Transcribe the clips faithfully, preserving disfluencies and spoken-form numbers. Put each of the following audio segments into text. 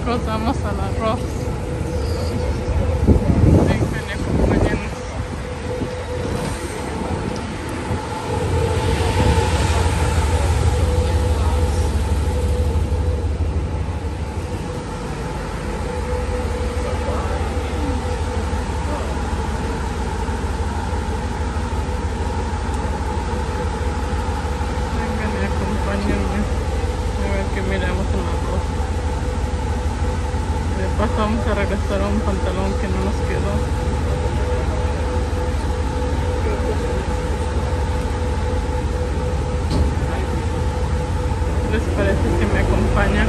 chicos, vamos al arroz. Vengan y acompáñennos. Vengan y acompáñenme. A ver qué miramos en el arroz. De paso vamos a regresar a un pantalón que no nos quedó. ¿Qué les parece si me acompañan?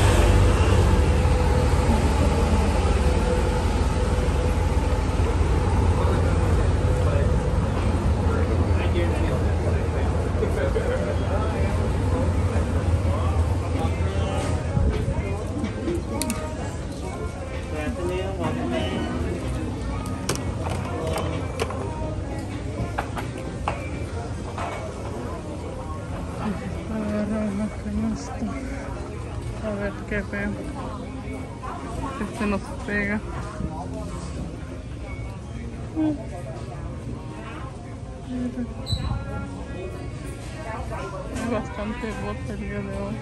Agarrar la canasta. A ver qué veo. Este nos pega. Hay bastante bota el día de hoy.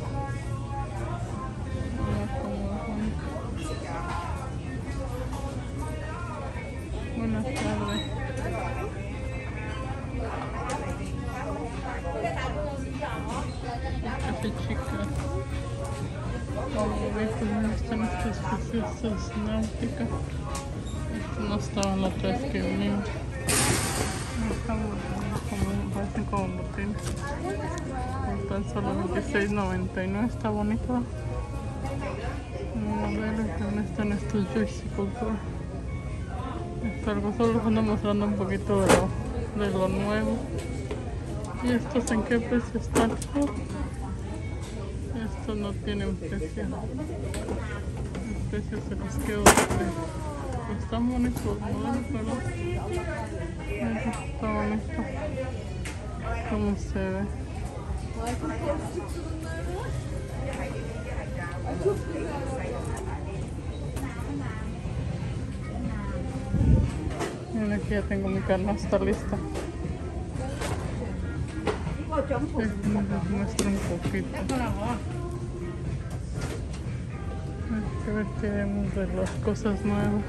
Buenas tardes. Fíjate, chicas. Como ven, pues están estas piezas náuticas. Esto no estaba en la otra vez que vinimos. Estamos como, parecen como botines. Están solo veintiséis noventa y nueve. Está bonito. A ver, también están estos joysticles. Algo solo les ando mostrando un poquito de lo, de lo nuevo. ¿Y estos en qué precio están? Uh, estos no tienen precio. El precio se los quedo. Pues están bonitos los modelos, ¿verdad? Eso está bonito. ¿Cómo se ve? Miren, aquí ya tengo mi canasta lista. Les muestro un poquito. Hay que ver qué vemos de las cosas nuevas.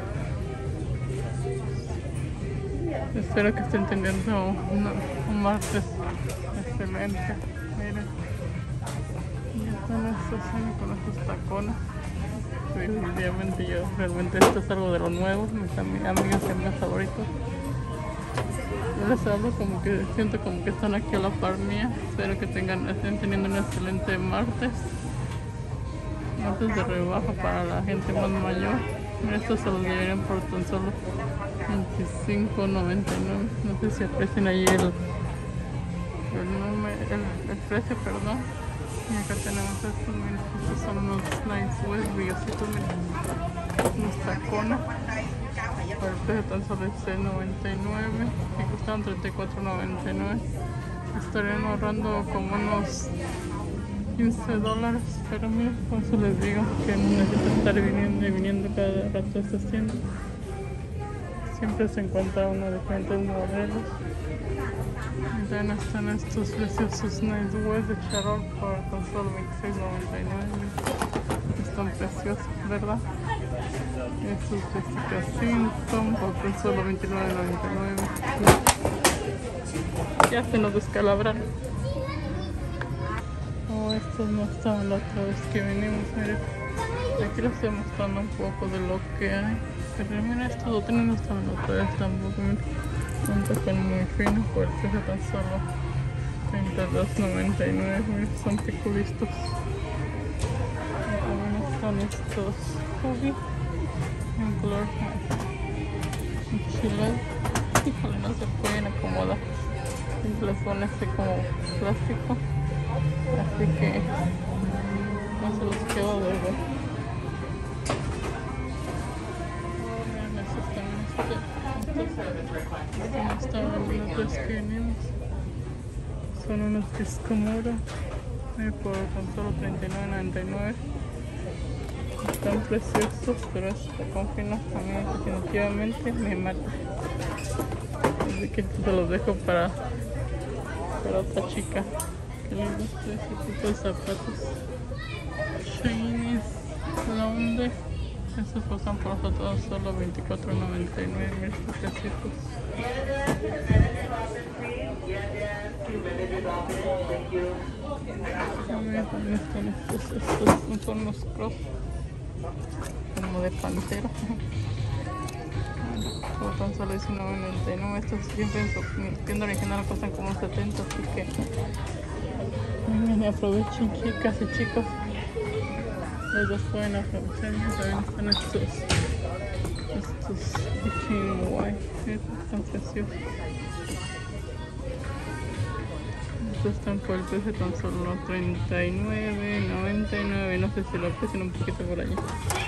Espero que estén teniendo un, un martes excelente. Miren. Y están estos con estos tacones. Definitivamente yo, realmente esto es algo de lo nuevo. Mis amigas y amigas favoritos. Yo les hablo como que siento como que están aquí a la par mía. Espero que tengan, estén teniendo un excelente martes. Martes de rebaja para la gente más mayor. Estos se los llevarían por tan solo veinticinco noventa y nueve. No sé si aprecian ahí el, el, número, el, el precio, perdón. Y acá tenemos estos, miren, estos son unos nice West brillositos, miren, unos tacones. Por el precio tan solo seis noventa y nueve y costaban treinta y cuatro noventa y nueve. Estarían ahorrando como unos quince dólares, pero mira, por eso les digo que no necesito estar viniendo y viniendo cada rato a estas tiendas. Siempre se encuentra uno de diferentes modelos. Y también están estos preciosos Nice West de Charol por tan solo veintiséis noventa y nueve. Están preciosos, ¿verdad? Estos Jessica Simpson por tan solo veintinueve noventa y nueve. Ya se nos descalabraron. Oh, estos no estaban la otra vez que vinimos. Miren, aquí les estoy mostrando un poco de lo que hay. Pero mira, estos botones no estaban la otra vez tampoco. Miren, un tacón muy fino por el precio tan solo treinta y dos noventa y nueve. Miren, son piculistos. Y también están estos Hobby en color chile. Híjole, no se pueden acomodar. Siempre les pone así como plástico. Así que no se los quedo de ver. Vean, esos también estos, estos no estaban los dos que venimos. Son unos Kiskomura por tan solo treinta y nueve noventa y nueve. están preciosos, pero este confino a mí definitivamente me mata. Así que te los dejo para, para otra chica. Qué lindos ese tipo de zapatos. Shiny, ¿dónde? Estos costan por nosotros solo veinticuatro noventa y nueve. Mira estos precios. También están estos, estos son unos cross como de pantera. Por tan solo diecinueve noventa y nueve. Estos siempre en su tienda original cuestan como setenta, así que vengan y aprovechen, chicas y chicos. Los dos pueden aprovechar. También están estos estos bikini guay. Están preciosos. Estos están por el precio tan solo treinta y nueve noventa y nueve. No sé si lo aprecian un poquito por allí.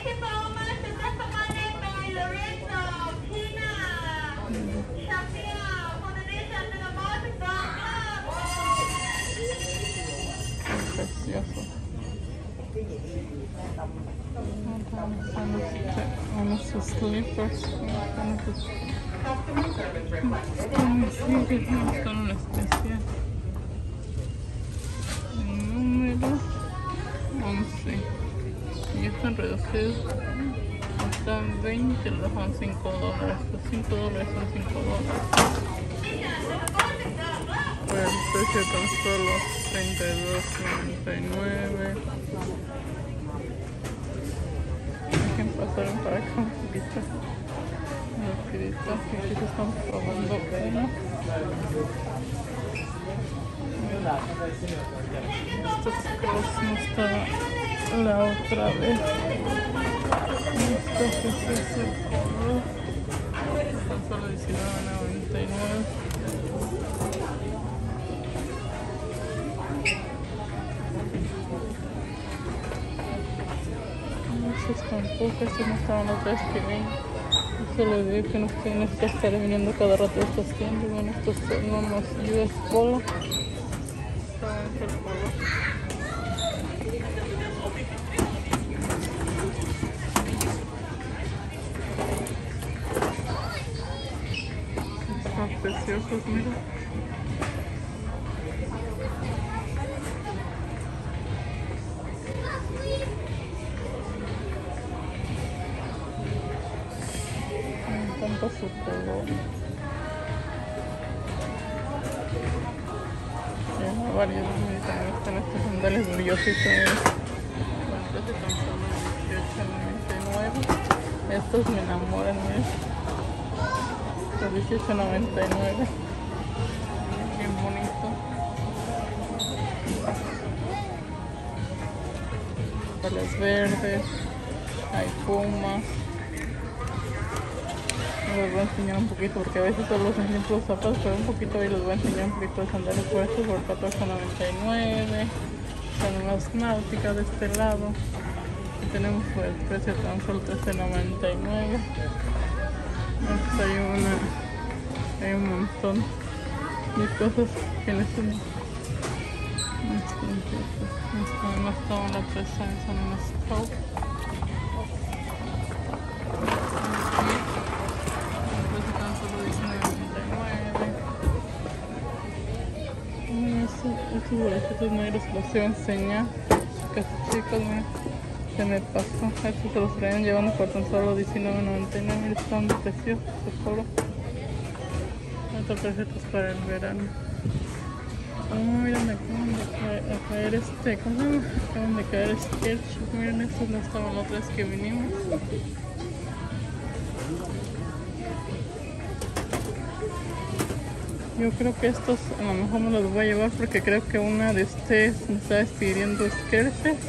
Precioso. Unos slippers. Están en especial. Número once. Y están reducidos. Están veinte, los son cinco dólares. Los cinco dólares son cinco dólares. Por el precio tan solo treinta y dos noventa y nueve. Dejen pasar para acá un poquito. Rapidito, aquí se están probando uno. Estos cross no está la otra vez. Esto es ese color. Tan solo diecinueve noventa y nueve. Estos tampoco, estos no estaban las veces que ven. Yo les digo que no tienen que estar viniendo cada rato a estas tiendas. Bueno, estos son unos U S Polo. Saben el polo. Están preciosos, mira. Su color. Tiene varios, también están estos sandales brillositos. Estos están solo dieciocho noventa y nueve. Estos me enamoran, miren. Estos dieciocho noventa y nueve. Bien bonito. Sandales verdes. Hay pumas. Les voy a enseñar un poquito porque a veces solo los enseño los zapatos, pero un poquito ahí les voy a enseñar un poquito de sandalias puestos por catorce noventa y nueve. Son unas náuticas de este lado y tenemos por el precio tan solo trece noventa y nueve. Entonces hay una hay un montón de cosas que les enseño. No estaban la presa, son unas scope. Estos boletitos negros los iba a enseñar, chicas y chicos, miren, se me pasó. Estos se los traían llevando por tan solo diecinueve noventa y nueve. Miren, están preciosos de polo. Estos precios para el verano. Oh, miren, acaban de caer, a caer este, ¿cómo se llama? Acaban de caer Skechers. Miren, estos no estaban las otras que vinimos. Yo creo que estos a lo mejor me los voy a llevar porque creo que una de ustedes me está pidiendo Skechers.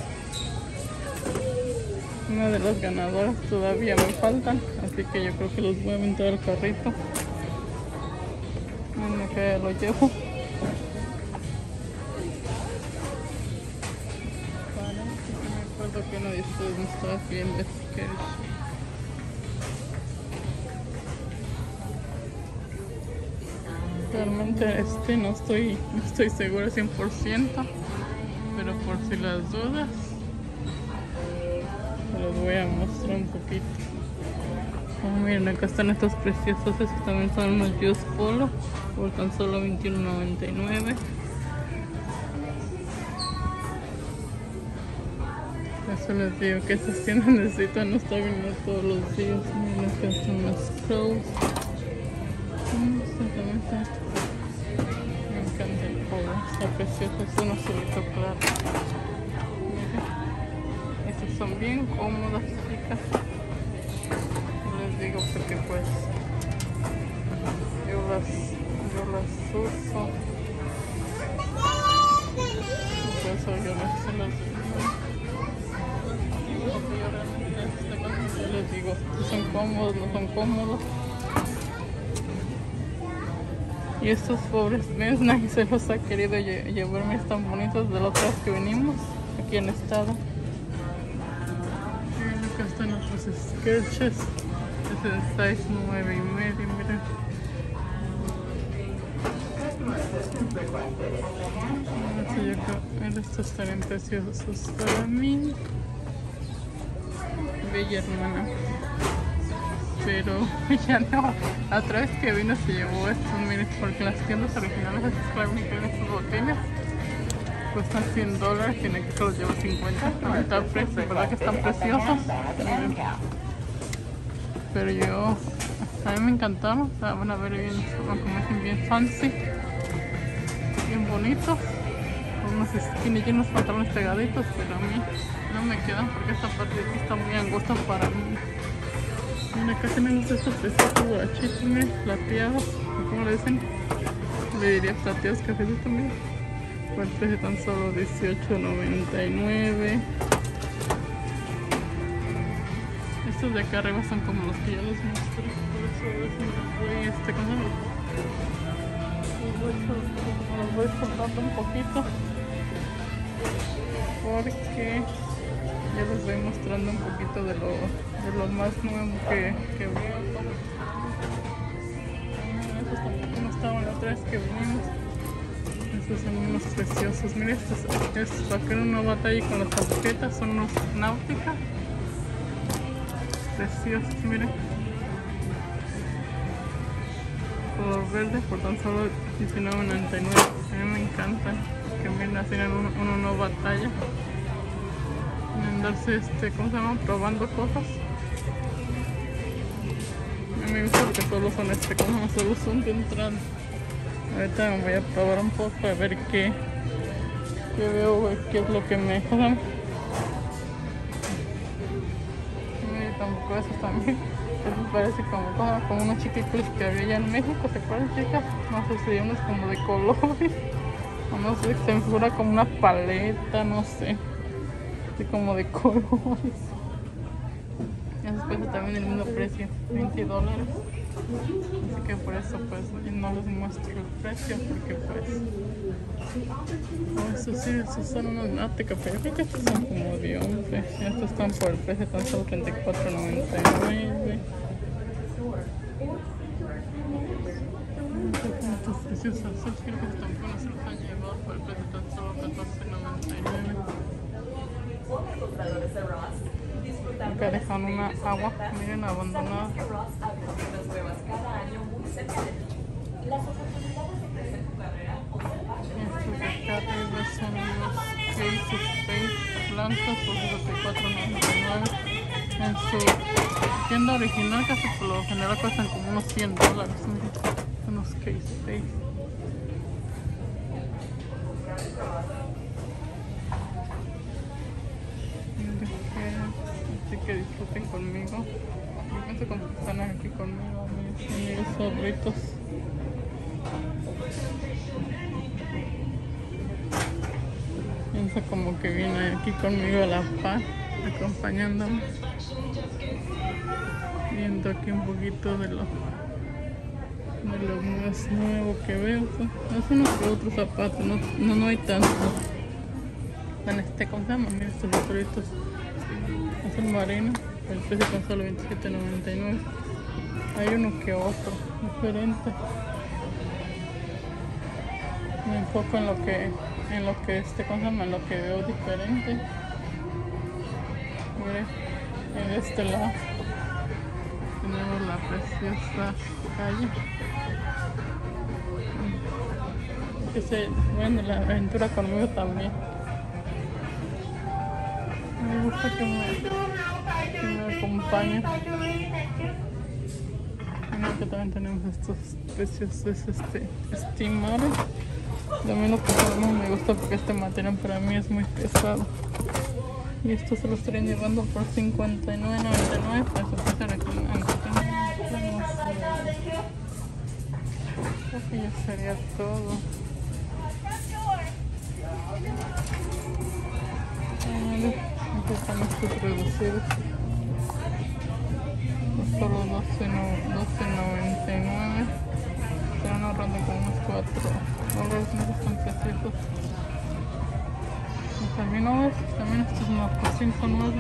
Una de las ganadoras todavía me faltan, así que yo creo que los voy a aventar al carrito. Miren que lo llevo. Me acuerdo que uno de ustedes me estaba pidiendo Skechers. Realmente este no estoy, no estoy segura cien por ciento, pero por si las dudas Se los voy a mostrar un poquito. Oh, miren, acá están estos preciosos. Estos también son unos Just Polo por tan solo veintiuno noventa y nueve. Eso les digo que esas tiendas necesitan no estar viniendo todos los días. Miren, acá están los Crows. Me encanta el polo, está precioso, es un azulito claro. Miren, estas son bien cómodas, chicas. Les digo porque pues yo las, yo las uso. Por eso yo las, se las digo. Yo les digo, si son cómodos, no son cómodos. Y estos pobres mes nadie se los ha querido lle llevarme, están bonitos de la otra vez que venimos aquí en estado. Miren, acá están otros sketches. Este es el size nueve y medio, miren. Miren, estos están preciosos para mí. Bella hermana. Pero ya no, la otra vez que vino se llevó estos, miren, porque las tiendas originales de Calvin Klein, estos botines cuestan cien dólares, tiene que se los llevo cincuenta, ahorita el precio, verdad que están preciosos, miren. Pero yo, a mí me encantaron, o sea, van a ver bien, como dicen, bien fancy, bien bonitos, con unos skinny y unos pantalones pegaditos, pero a mí no me quedan porque esta parte de aquí está muy angosta para mí. Miren, acá tenemos estos preciosos guarachitos, miren, plateados, ¿cómo le dicen? Le diría plateados cafecitos también. Por el precio tan solo dieciocho noventa y nueve. Estos de acá arriba son como los que yo les mostré, por eso les voy, este, ¿cómo se los, los voy soltando un poquito, porque yo les voy mostrando un poquito de lo, de lo más nuevo que, que veo. Estos tampoco no estaban la otra vez que vinimos. Estos son unos preciosos. Miren, estos, estos para que uno no batalle con las agujetas, son unos náutica. Preciosos, miren. Color verde por tan solo diecinueve noventa y nueve. A mí me encantan. Que miren, así uno, uno no batalla. Andarse, este, ¿cómo se llama? Probando cosas. A mí me gusta porque solo son, este, ¿cómo se llama? Solo son de entrada. Ahorita me voy a probar un poco a ver qué, qué veo, qué es lo que me, ¿cómo se llama? Mire, tampoco eso también. Eso parece como, como, como unos chiquitos que había allá en México, ¿se acuerdan, chicas? No sé si unos como de colores. O no sé, se me figura como una paleta, no sé. Como de colores. Esos cuestan también el mismo precio, veinte dólares. Así que por eso pues no les muestro el precio, porque pues oh, estos sí, estos son unos náutica, pero yo creo que estos son como de once. Estos están por el precio tan solo treinta y cuatro noventa y nueve. Estos preciosos, estos creo que tampoco se los han llevado por el precio tan solo catorce noventa y nueve. Acá dejan una agua, miren, abandonada. Estos de acá arriba son unos cases face blancos por sesenta y cuatro noventa y nueve. En su tienda original casi por lo general cuestan como unos cien dólares. Miren, unos case face. Así que disfruten conmigo. Yo pienso que están aquí conmigo, mis amigos zorritos. Pienso como que viene aquí conmigo a la paz, acompañándome. Viendo aquí un poquito de lo, de lo más nuevo que veo. Son unos otros zapatos, no, no, no hay tanto. En este, ¿cómo se llama? Mira estos motoritos. Es el marino, el precio con solo veintisiete noventa y nueve. Hay uno que otro, diferente. Me enfoco en lo que, en lo que este, ¿cómo se llama? En lo que veo diferente. Mire, Y de este lado tenemos la preciosa calle. Que se vayan la aventura conmigo también. Me gusta que me, que me acompañen. Bueno, que también tenemos estos preciosos este, estimales. También los que no me gusta porque este material para mí es muy pesado. Y estos se los estarían llevando por cincuenta y nueve noventa y nueve. Para su precio recomendable. Creo que ya sería todo. Aquí están estos reducidos. Solo doce noventa y nueve. Estarán ahorrando como unos cuatro dólares. No están preciosos. Y también, no, también estos mocasines son nuevos.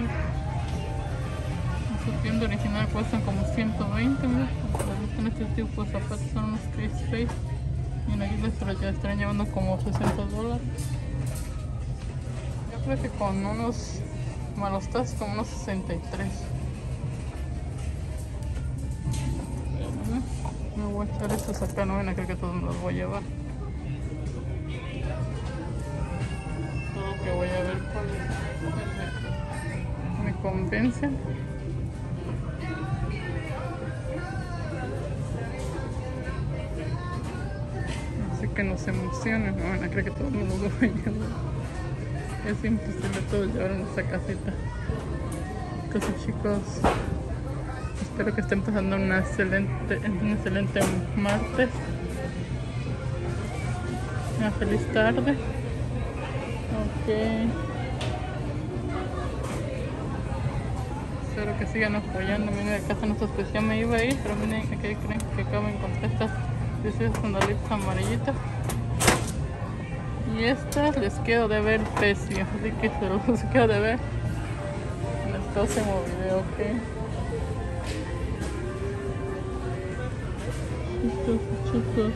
En su tienda original cuestan como ciento veinte. En este tipo de zapatos son unos Case Face. Y en aquí les ya estarán llevando como sesenta dólares. Yo creo que con unos malos tazos como unos sesenta y tres. Me voy a echar estos acá, no van a creer que todos me los voy a llevar. Solo que voy a ver cuáles me, me convencen. Así que no se emocionen, no van a creer que todos me los voy a llevar. Es imposible todos llevar en esta casita. Entonces, chicos, espero que estén pasando una excelente, un excelente martes. Una feliz tarde. Ok. Espero que sigan apoyando. Miren, de casa nuestra especial me iba a ir, pero miren, aquí creen que acabo de encontrar estas preciosas sandalitas amarillitas. Y estas les quedo de ver precio, así que se los quedo de ver en el próximo video, ok. Chicos, chicos,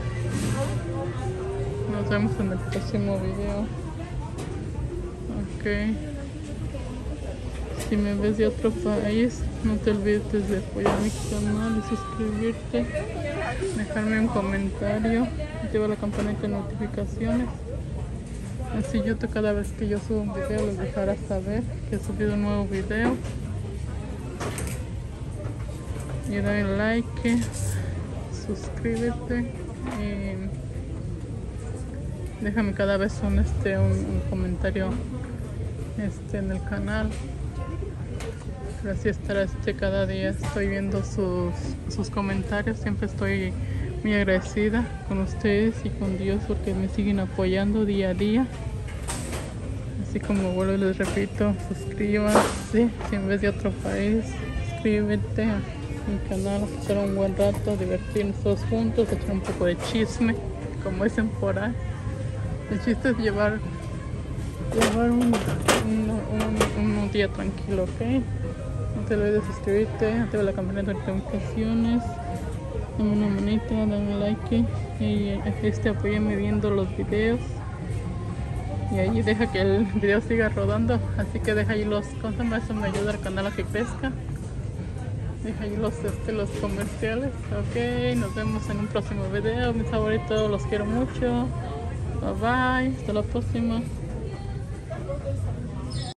nos vemos en el próximo video, ok. Si me ves de otro país, no te olvides de apoyar mi canal y suscribirte, dejarme un comentario, activa la campanita de notificaciones. Así YouTube cada vez que yo subo un video les dejará saber que he subido un nuevo video. Y dale like, suscríbete y déjame cada vez un, este, un, un comentario este, en el canal. Así estará este, cada día estoy viendo sus, sus comentarios. Siempre estoy muy agradecida con ustedes y con Dios porque me siguen apoyando día a día. Así como vuelvo y les repito, suscríbanse si en vez de otro país, suscríbete a mi canal, pasar un buen rato, divertirnos todos juntos, echar un poco de chisme, como dicen por ahí. El chiste es llevar, llevar un, un, un, un día tranquilo, ¿ok? No te olvides de suscribirte, activa la campanita de notificaciones, dame una manita, dame like y este apóyame viendo los videos. Y ahí deja que el video siga rodando, así que deja ahí los comentarios, eso me ayuda al canal a que crezca. Deja ahí los, este, los comerciales, ok, nos vemos en un próximo video, mis favoritos, los quiero mucho, bye bye, hasta la próxima.